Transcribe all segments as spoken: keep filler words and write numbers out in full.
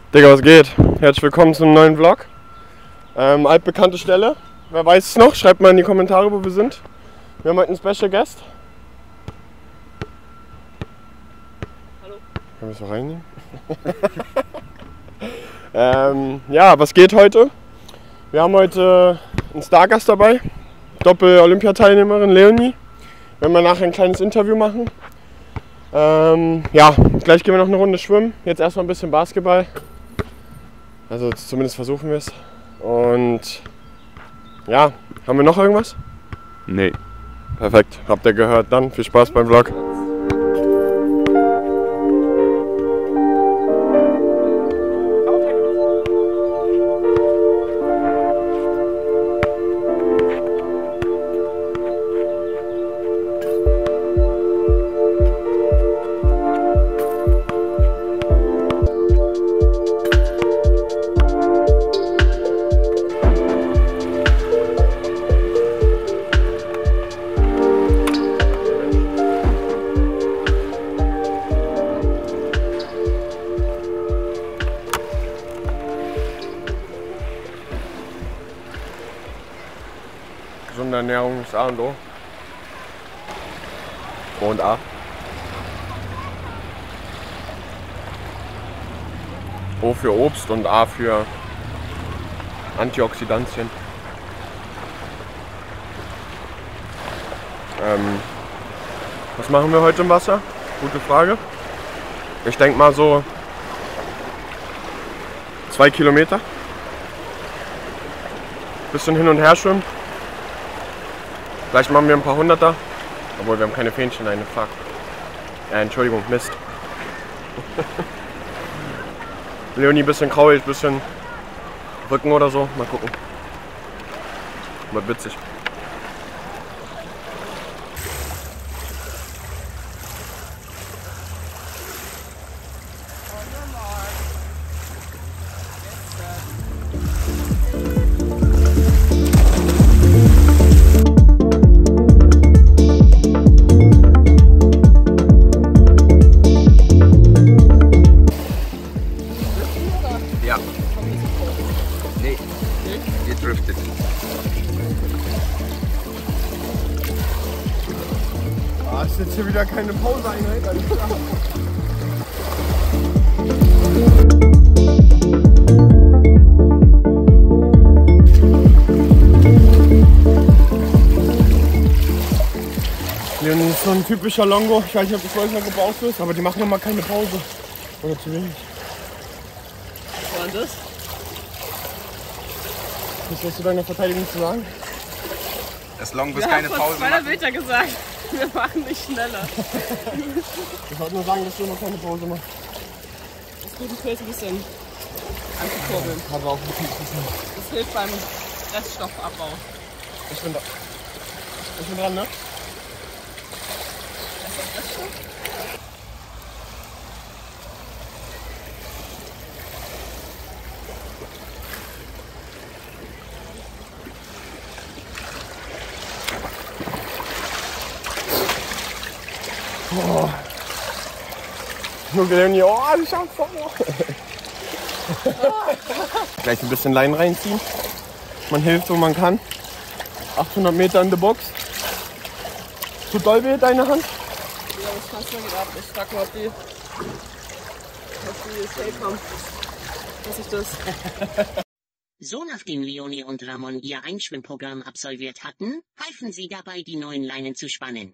Digga, was geht? Herzlich willkommen zum neuen Vlog. Ähm, altbekannte Stelle. Wer weiß es noch? Schreibt mal in die Kommentare, wo wir sind. Wir haben heute einen Special Guest. Hallo. Können wir es noch reinnehmen? ähm, ja, was geht heute? Wir haben heute einen Stargast dabei. Doppel-Olympiateilnehmerin Leonie. Werden wir nachher ein kleines Interview machen. Ähm, ja, gleich gehen wir noch eine Runde schwimmen. Jetzt erstmal ein bisschen Basketball. Also zumindest versuchen wir es. Und ja, haben wir noch irgendwas? Nee. Perfekt, habt ihr gehört. Dann viel Spaß beim Vlog. Gesunde Ernährung ist A und O. O und A. O für Obst und A für Antioxidantien. Ähm, was machen wir heute im Wasser? Gute Frage. Ich denke mal so zwei Kilometer. Bisschen hin und her schwimmen. Vielleicht machen wir ein paar Hunderter. Obwohl, wir haben keine Fähnchen, eine Fuck. Äh, Entschuldigung, Mist. Leonie bisschen kraulig, bisschen Rücken oder so. Mal gucken. Wird witzig. Ja. Nee. Ihr driftet. Ah, ist jetzt hier wieder keine Pause-Einheit, alles klar. Leonie ist so ein typischer Longo. Ich weiß nicht, ob das heute noch gebraucht ist, aber die machen immer keine Pause. Oder zu wenig. Was war denn das? Was hast du deiner Verteidigung zu sagen? Das Long bis Wir keine haben vor Pause zweihundert machen. Meter gesagt, wir machen nicht schneller. Ich wollte nur sagen, dass du immer keine Pause machst. Das ist gut, das hilft ein bisschen anzukurbeln. Aber auch ein bisschen. Das hilft beim Reststoffabbau. Ich bin da. Ich bin dran, ne? Was ist das Reststoff? Oh. Nur Leonie, oh, ich schaff's doch noch. Gleich ein bisschen Leinen reinziehen. Man hilft, wo man kann. achthundert Meter in der Box. Tut doll weh, deine Hand? Ja, das kannst du nicht ab. Ich frag mal, ob die, ob die Safe haben. Dass ich das. So nachdem Leonie und Ramon ihr Einschwimmprogramm absolviert hatten, halfen sie dabei, die neuen Leinen zu spannen.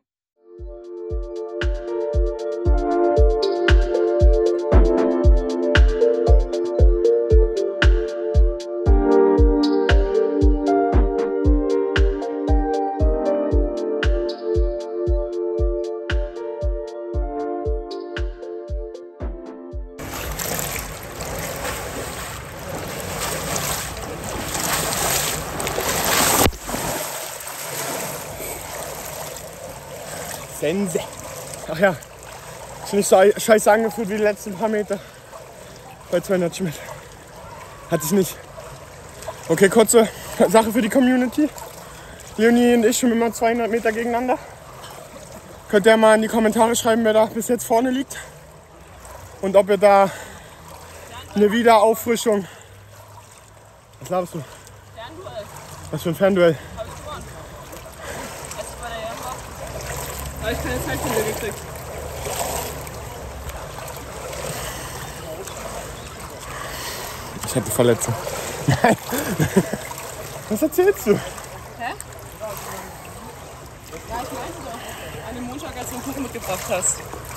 Sense. Ach ja, ist nicht so scheiße angefühlt wie die letzten paar Meter bei zweihundert Schmidt. Hatte ich nicht. Okay, kurze Sache für die Community. Leonie und ich schwimmen immer zweihundert Meter gegeneinander. Könnt ihr mal in die Kommentare schreiben, wer da bis jetzt vorne liegt. Und ob ihr da eine Wiederauffrischung. Was glaubst du? Fernduell. Was für ein Fernduell? Hab ich gewonnen. Als ich bei der E M war, habe ich keine Zeitspiele gekriegt. Ich hatte Verletzung. Nein. Was erzählst du? Hä? Ja, ich meinte doch. An dem Montag, als du einen Kuchen mitgebracht hast.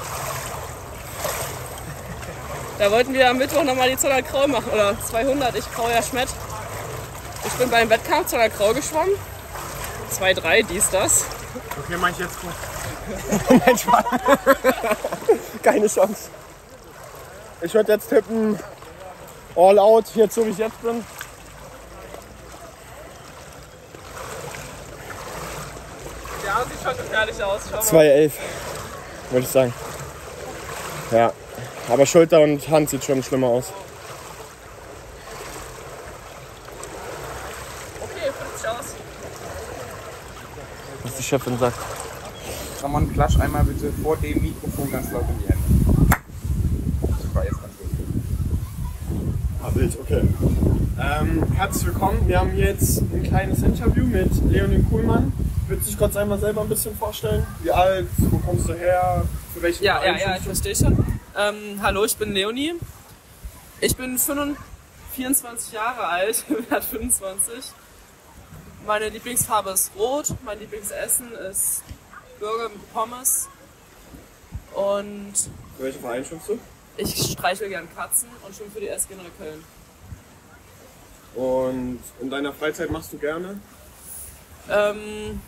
Da wollten wir am Mittwoch nochmal die zweihundert Kraul machen. Oder zweihundert, ich Kraul ja Schmett. Ich bin beim Wettkampf zweihundert Kraul geschwommen. zwei drei, dies, das. Okay, mach ich jetzt kurz. Nein, Spaß. Keine Chance. Ich würde jetzt tippen, all out, jetzt so wie ich jetzt bin. Ja, sieht schon gefährlich aus. Schau mal. zwei elf, würde ich sagen. Ja, aber Schulter und Hand sieht schon schlimmer aus. Okay, fünfzig aus. Was die Chefin sagt. Ramon, klatsch einmal bitte vor dem Mikrofon ganz laut in die Hände. Super, jetzt kannst du. Ah, wild, okay. Ähm, herzlich willkommen. Wir haben jetzt ein kleines Interview mit Leonie Kuhlmann. Willst du dich kurz einmal selber ein bisschen vorstellen? Wie alt? Wo kommst du her? Für welchen Ja, ja, Verein ja, ich spielst du? verstehe schon. Ähm, hallo, ich bin Leonie. Ich bin vierundzwanzig Jahre alt, werde fünfundzwanzig. Meine Lieblingsfarbe ist rot, mein Lieblingsessen ist Burger mit Pommes. Und Für welchen Verein spielst du? ich streichle gern Katzen und schwimme für die S G Neukölln. Und in deiner Freizeit machst du gerne? Ähm,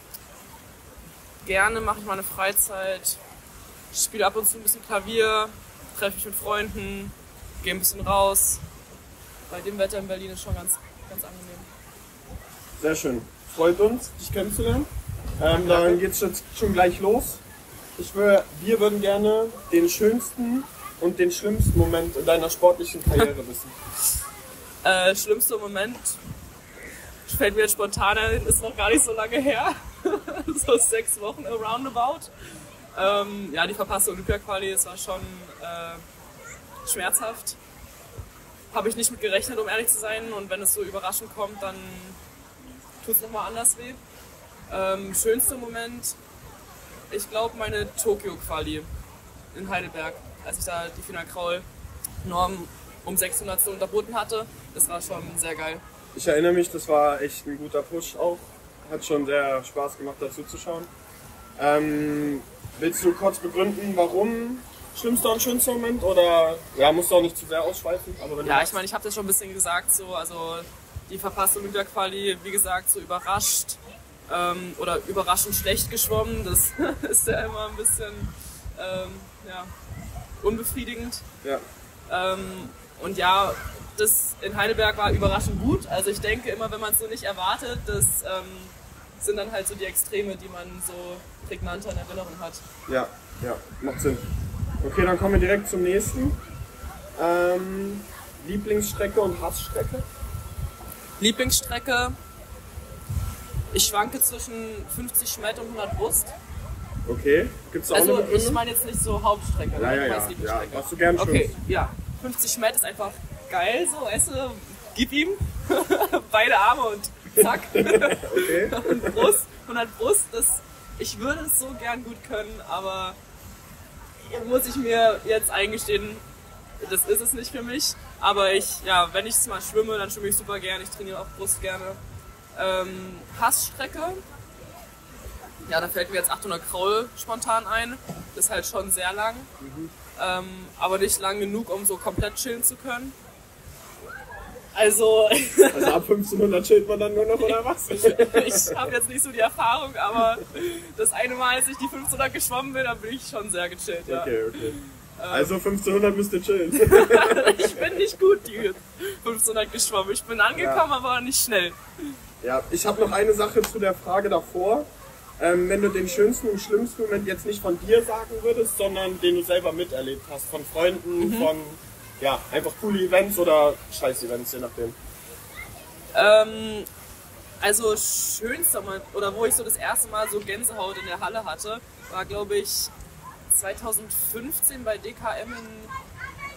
gerne mache ich meine Freizeit. Ich spiele ab und zu ein bisschen Klavier, treffe mich mit Freunden, gehe ein bisschen raus. Bei dem Wetter in Berlin ist schon ganz, ganz angenehm. Sehr schön. Freut uns, dich kennenzulernen. Ähm, dann geht's jetzt schon gleich los. Ich wür, wir würden gerne den schönsten und den schlimmsten Moment in deiner sportlichen Karriere wissen. Äh, schlimmster Moment fällt mir jetzt spontan ein, ist noch gar nicht so lange her. So sechs Wochen roundabout. Ähm, ja, die verpasste Olympia-Quali, es war schon äh, schmerzhaft. Habe ich nicht mit gerechnet, um ehrlich zu sein. Und wenn es so überraschend kommt, dann tut es nochmal anders weh. Ähm, schönster Moment, ich glaube meine Tokio-Quali in Heidelberg, als ich da die Fina Kraul-Norm um sechshundert unterboten hatte. Das war schon sehr geil. Ich erinnere mich, das war echt ein guter Push auch. Hat schon sehr Spaß gemacht, dazu zu schauen. Ähm, willst du kurz begründen, warum schlimmster und schönster Moment? Oder ja, musst du auch nicht zu sehr ausschweifen? Aber wenn Ja, du ich meine, ich habe das schon ein bisschen gesagt, so, also die verpasste Olympia-Quali, wie gesagt, so überrascht ähm, oder überraschend schlecht geschwommen. Das ist ja immer ein bisschen ähm, ja, unbefriedigend. Ja. Ähm, und ja, das in Heidelberg war überraschend gut. Also ich denke immer, wenn man es so nicht erwartet, das ähm, sind dann halt so die Extreme, die man so prägnanter in Erinnerung hat. Ja, ja, macht Sinn. Okay, dann kommen wir direkt zum nächsten. Ähm, Lieblingsstrecke und Hassstrecke? Lieblingsstrecke, ich schwanke zwischen fünfzig Schmett und hundert Brust. Okay, gibt's da auch Also eine Begründung? ich meine jetzt nicht so Hauptstrecke, Ja, ne? ja, Ich ja, weiß Lieblingsstrecke. ja, was du gern Okay, schwimmst. ja, fünfzig Schmett ist einfach geil, so, weißt du, gib ihm beide Arme und zack. Okay. Und Brust, hundert Brust, das, ich würde es so gern gut können, aber muss ich mir jetzt eingestehen, das ist es nicht für mich. Aber ich, ja, wenn ich mal schwimme, dann schwimme ich super gerne, ich trainiere auch Brust gerne. Ähm, Hassstrecke, ja, da fällt mir jetzt achthundert Kraul spontan ein, das ist halt schon sehr lang, Mhm. ähm, aber nicht lang genug, um so komplett chillen zu können. Also, Also ab fünfzehnhundert chillt man dann nur noch, oder was? ich habe jetzt nicht so die Erfahrung, aber das eine Mal, als ich die fünfhundert geschwommen bin, da bin ich schon sehr gechillt, ja. Okay, okay. Also fünfzehnhundert müsst ihr chillen. Ich bin nicht gut die fünfhundert geschwommen. Ich bin angekommen, Ja. aber nicht schnell. Ja, ich habe noch eine Sache zu der Frage davor. Ähm, wenn du den schönsten und schlimmsten Moment jetzt nicht von dir sagen würdest, sondern den du selber miterlebt hast, von Freunden, Mhm. von ja, einfach coole Events oder Scheiß-Events, je nachdem. Ähm, also schönster Moment, oder wo ich so das erste Mal so Gänsehaut in der Halle hatte, war glaube ich zweitausendfünfzehn bei D K M in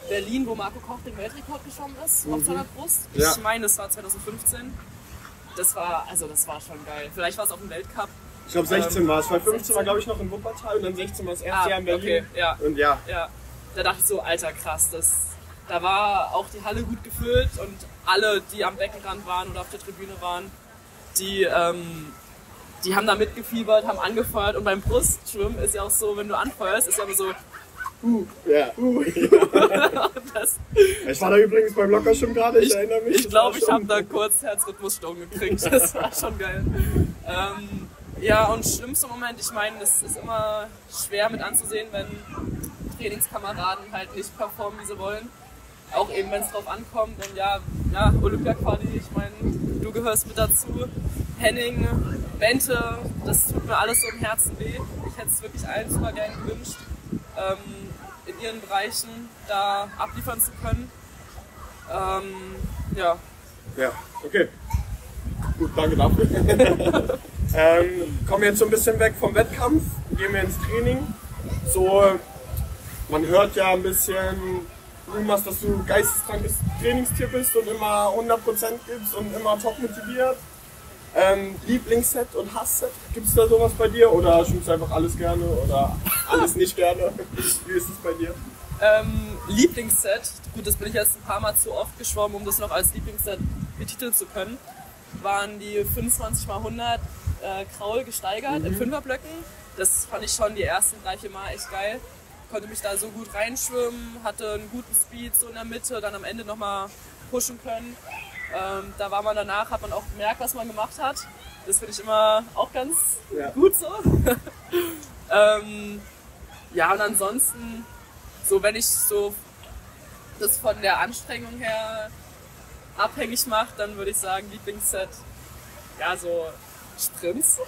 Berlin, wo Marco Koch den Weltrekord geschwommen ist, mhm. auf seiner Brust. Ja. Ich meine, das war zwanzig fünfzehn. Das war, also das war schon geil. Vielleicht war es auch im Weltcup. Ich glaube sechzehn ähm, war es, weil fünfzehn war glaube ich noch in Wuppertal und dann sechzehn war das erste ah, Jahr in Berlin. Okay, ja. Und ja. ja. Da dachte ich so, alter krass, das, da war auch die Halle gut gefüllt und alle, die am Beckenrand waren oder auf der Tribüne waren, die, ähm, die haben da mitgefiebert, haben angefeuert und beim Brustschwimmen ist ja auch so, wenn du anfeuerst, ist ja immer so, uh, ja. uh. das, ich war da übrigens beim Lockerschwimmen gerade, ich, ich erinnere mich. Ich glaube, ich habe da kurz Herzrhythmusstörungen gekriegt, das war schon geil. Ähm, ja, und schlimmster Moment, ich meine, es ist immer schwer mit anzusehen, wenn Trainingskameraden halt nicht performen, wie sie wollen. Auch eben, wenn es drauf ankommt. Und ja, ja Olympia-Quali, ich meine, du gehörst mit dazu. Henning, Bente, das tut mir alles so im Herzen weh. Ich hätte es wirklich allen super gerne gewünscht, ähm, in ihren Bereichen da abliefern zu können. Ähm, ja. Ja, okay. Gut, danke dafür. ähm, kommen wir jetzt so ein bisschen weg vom Wettkampf, gehen wir ins Training. So, man hört ja ein bisschen Rumors, dass du geisteskrankes Trainingstier bist und immer hundert Prozent gibst und immer top motiviert. Ähm, Lieblingsset und Hassset, gibt es da sowas bei dir oder schwimmst du einfach alles gerne oder alles nicht gerne? Wie ist es bei dir? Ähm, Lieblingsset, gut, das bin ich jetzt ein paar Mal zu oft geschwommen, um das noch als Lieblingsset betiteln zu können, waren die fünfundzwanzig mal hundert äh, Kraul gesteigert, mhm. in Fünferblöcken. Das fand ich schon die ersten drei, vier Mal echt geil. Konnte mich da so gut reinschwimmen, hatte einen guten Speed so in der Mitte, dann am Ende nochmal pushen können. Ähm, da war man danach, hat man auch gemerkt, was man gemacht hat. Das finde ich immer auch ganz ja. gut so. ähm, ja, und ansonsten, so wenn ich so das von der Anstrengung her abhängig mache, dann würde ich sagen, Lieblingsset, ja, so Sprints.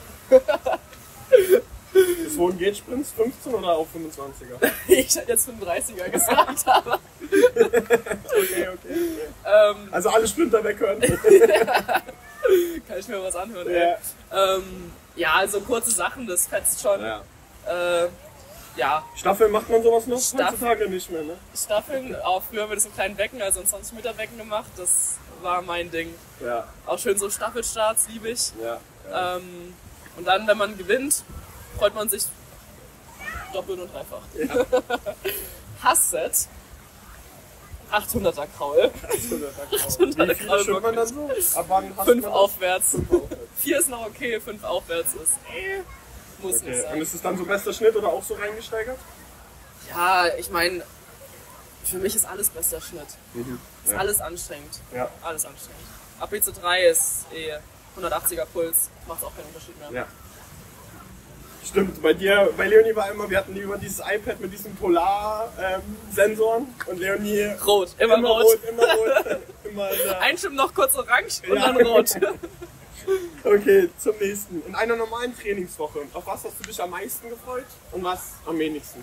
Bis wohin geht Sprints? fünfzehn oder auch fünfundzwanziger? Ich hätte jetzt fünfunddreißiger gesagt, aber... okay, okay. Ähm, also alle Sprinter weghören. Kann ich mir was anhören, ja. ey. Ähm, ja, also kurze Sachen, das fetzt schon. Ja. Äh, ja. Staffeln macht man sowas noch? Staff Heutzutage nicht mehr, ne? Staffeln, auch früher haben wir das in kleinen Becken, also in zwanzig Meter Becken gemacht, das war mein Ding. Ja. Auch schön so Staffelstarts, liebe ich. Ja. Ja. Ähm, und dann, wenn man gewinnt, freut man sich doppelt und dreifach. Ja. Hassset. achthunderter Kraul. achthunderter Kraul. Wie viel man dann so? Ab wann hast fünf man aufwärts. Fünf aufwärts. Vier ist noch okay, fünf aufwärts ist eh. Muss okay. nicht sein. Und ist es dann so bester Schnitt oder auch so reingesteigert? Ja, ich meine, für mich ist alles bester Schnitt. Mhm. Ist ja. alles anstrengend. Ja. Alles anstrengend. A P C drei ist eh hundertachtziger Puls, macht auch keinen Unterschied mehr. Ja. Stimmt, bei dir, bei Leonie war immer, wir hatten über dieses iPad mit diesen Polar-Sensoren ähm, und Leonie... Rot, immer, immer rot. rot. Immer rot, immer rot. Ein Schwimm noch kurz orange und ja. dann rot. Okay, zum nächsten. In einer normalen Trainingswoche, auf was hast du dich am meisten gefreut und was am wenigsten?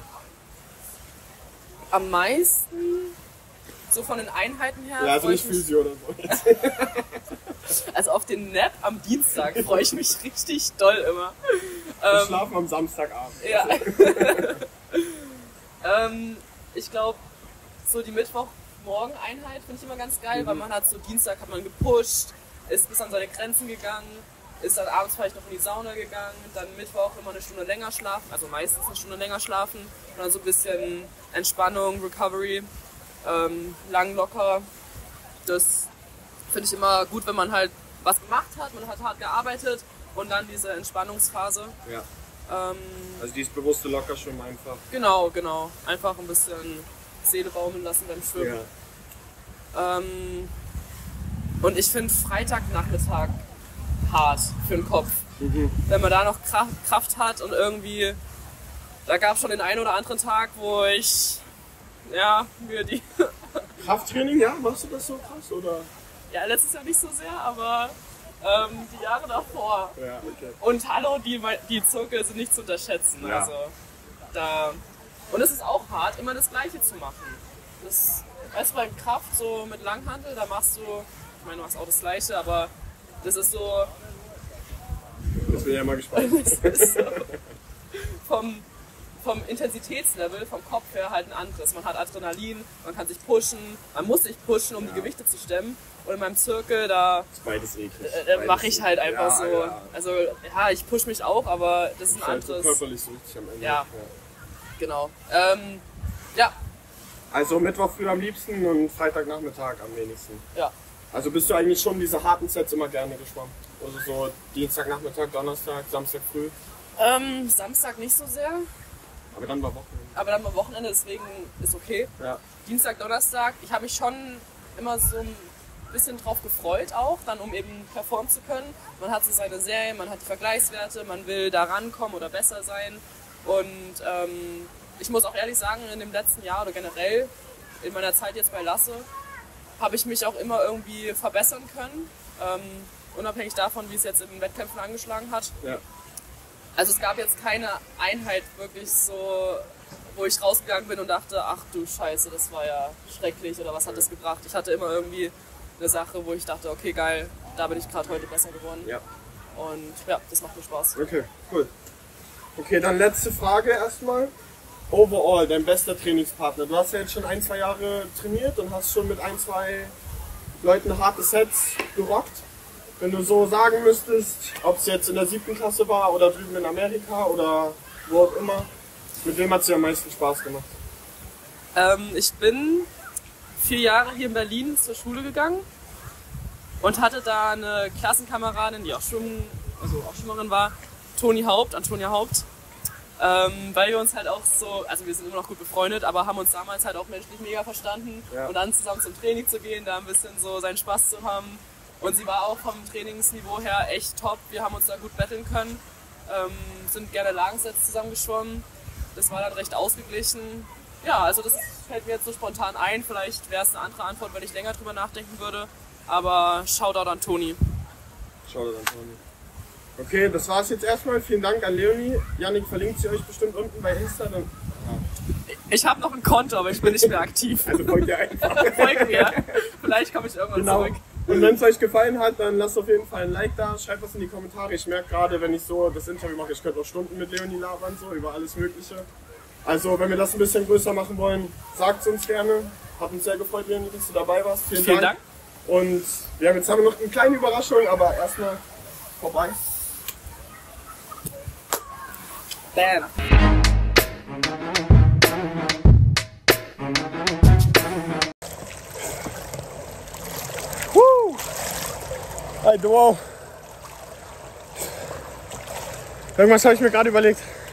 Am meisten, so von den Einheiten her... Ja, also nicht Physio oder so. Also auf den Nap am Dienstag freue ich mich richtig doll immer. Wir Ähm, schlafen am Samstagabend. Ja. ähm, ich glaube, so die Mittwochmorgen-Einheit finde ich immer ganz geil, mhm. weil man hat so Dienstag hat man gepusht, ist bis an seine Grenzen gegangen, ist dann abends vielleicht noch in die Sauna gegangen, dann Mittwoch immer eine Stunde länger schlafen, also meistens eine Stunde länger schlafen und dann so ein bisschen Entspannung, Recovery, ähm, lang locker. Das finde ich immer gut, wenn man halt was gemacht hat, man hat hart gearbeitet und dann diese Entspannungsphase. Ja. Ähm, also dieses bewusste Lockerschwimmen einfach. Genau, genau. Einfach ein bisschen Seele baumeln lassen beim Schwimmen. Ja. Ähm, und ich finde Freitagnachmittag hart für den Kopf. Mhm. Wenn man da noch Kraft, Kraft hat und irgendwie, da gab es schon den einen oder anderen Tag, wo ich, ja, mir die... Krafttraining, ja? Machst du das so krass, oder? Ja, letztes Jahr nicht so sehr, aber ähm, die Jahre davor. Ja, okay. Und hallo, die, die Zirkel sind nicht zu unterschätzen. Ja. Also, da, und es ist auch hart, immer das Gleiche zu machen. Das, weißt du, bei Kraft, so mit Langhantel, da machst du, ich meine, du machst auch das Gleiche, aber das ist so... Das bin ich ja mal gespannt. Das ist so vom, vom Intensitätslevel, vom Kopf her halt ein anderes. Man hat Adrenalin, man kann sich pushen, man muss sich pushen, um ja. die Gewichte zu stemmen. Und in meinem Zirkel, da beides eklig. Äh, mache ich halt einfach ja, so. Ja. Also ja, ich push mich auch, aber das ist ein halt anderes. So körperlich so richtig am Ende. Ja, ja. genau. Ähm, ja. Also Mittwoch früh am liebsten und Freitagnachmittag am wenigsten. Ja. Also bist du eigentlich schon diese harten Sets immer gerne geschwommen? Also so Dienstagnachmittag, Donnerstag, Samstag früh? Ähm, Samstag nicht so sehr. Aber dann war Wochenende. Aber dann war Wochenende, deswegen ist okay. Ja. Dienstag, Donnerstag, ich habe mich schon immer so ein bisschen drauf gefreut auch, dann um eben performen zu können. Man hat so seine Serien, man hat die Vergleichswerte, man will da rankommen oder besser sein. Und ähm, ich muss auch ehrlich sagen, in dem letzten Jahr oder generell in meiner Zeit jetzt bei Lasse habe ich mich auch immer irgendwie verbessern können. Ähm, unabhängig davon, wie es jetzt in den Wettkämpfen angeschlagen hat. Ja. Also es gab jetzt keine Einheit wirklich so, wo ich rausgegangen bin und dachte, ach du Scheiße, das war ja schrecklich oder was hat das gebracht. Ich hatte immer irgendwie eine Sache, wo ich dachte, okay geil, da bin ich gerade heute besser geworden. Ja. Und ja, das macht mir Spaß. Okay, cool. Okay, dann letzte Frage erstmal. Overall, dein bester Trainingspartner. Du hast ja jetzt schon ein, zwei Jahre trainiert und hast schon mit ein, zwei Leuten harte Sets gerockt. Wenn du so sagen müsstest, ob es jetzt in der siebten Klasse war oder drüben in Amerika oder wo auch immer, mit wem hat es dir am meisten Spaß gemacht? Ähm, ich bin vier Jahre hier in Berlin zur Schule gegangen und hatte da eine Klassenkameradin, die auch, Schwimmen, also auch Schwimmerin war, Toni Haupt, Antonia Haupt. Ähm, weil wir uns halt auch so, also wir sind immer noch gut befreundet, aber haben uns damals halt auch menschlich mega verstanden. Ja. Und dann zusammen zum Training zu gehen, da ein bisschen so seinen Spaß zu haben. Und sie war auch vom Trainingsniveau her echt top. Wir haben uns da gut betteln können, ähm, sind gerne Lagensets zusammen geschwommen. Das war dann recht ausgeglichen. Ja, also das fällt mir jetzt so spontan ein. Vielleicht wäre es eine andere Antwort, wenn ich länger drüber nachdenken würde. Aber Shoutout an Toni. Shoutout an Toni. Okay, das war's jetzt erstmal. Vielen Dank an Leonie. Yannick verlinkt sie euch bestimmt unten bei Insta. Dann ich habe noch ein Konto, aber ich bin nicht mehr aktiv. Also folgt ihr einfach. Folgt mir. Vielleicht komme ich irgendwann genau. zurück. Und wenn es euch gefallen hat, dann lasst auf jeden Fall ein Like da, schreibt was in die Kommentare. Ich merke gerade, wenn ich so das Interview mache, ich könnte auch Stunden mit Leonie labern, so über alles Mögliche. Also wenn wir das ein bisschen größer machen wollen, sagt es uns gerne. Hat uns sehr gefreut, Leonie, dass du dabei warst. Vielen, Vielen Dank. Dank. Und ja, jetzt haben wir noch eine kleine Überraschung, aber erstmal vorbei. Bam. Woo! Alter, wow. Irgendwas habe ich mir gerade überlegt.